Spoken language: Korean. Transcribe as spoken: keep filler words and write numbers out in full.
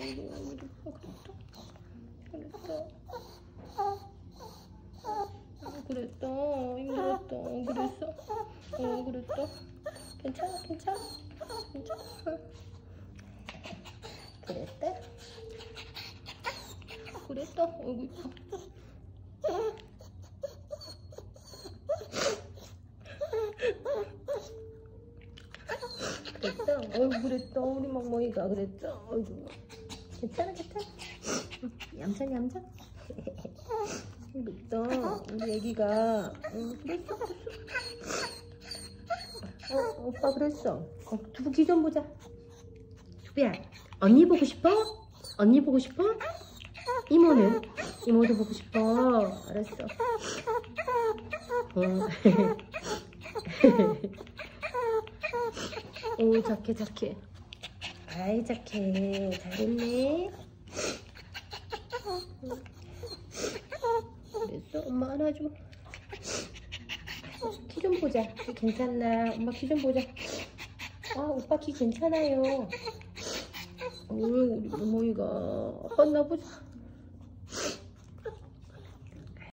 그랬다. 힘들었다. 그랬어. 어, 그랬다. 괜찮아, 괜찮아. 괜찮아. 그랬다. 그랬다. 어이구, 이뻐. 그랬다. 어이구, 그랬다. 우리 멍멍이가 그랬다. 어이구. 괜찮아, 괜찮아. 얌전, 얌전. 그랬다. 우리 애기가. 응, 그랬어, 그랬어. 어, 오빠 그랬어. 어, 두부 귀 좀 보자. 두부야, 언니 보고 싶어? 언니 보고 싶어? 이모는? 이모도 보고 싶어. 알았어. 어. 오, 착해, 착해. 아이, 착해. 잘했네. 됐어? 엄마 안아줘. 키 좀 보자. 키 괜찮나? 엄마 키 좀 보자. 아, 오빠 키 괜찮아요. 오, 우리 모모이가 아팠나 보자.